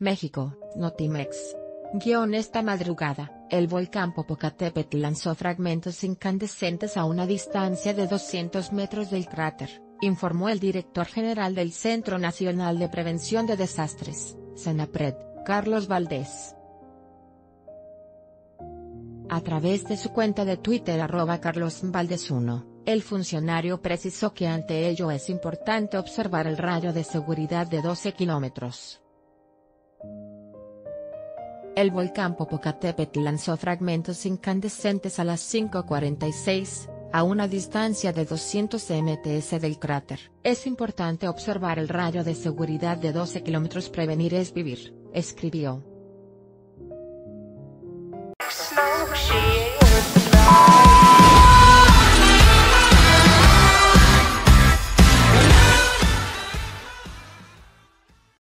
México, Notimex. Esta madrugada, el volcán Popocatépetl lanzó fragmentos incandescentes a una distancia de 200 metros del cráter, informó el director general del Centro Nacional de Prevención de Desastres, CENAPRED, Carlos Valdés. A través de su cuenta de Twitter @CarlosValdez1, el funcionario precisó que ante ello es importante observar el radio de seguridad de 12 kilómetros. El volcán Popocatépetl lanzó fragmentos incandescentes a las 5:46, a una distancia de 200 ms del cráter. Es importante observar el radio de seguridad de 12 kilómetros. Prevenir es vivir, escribió.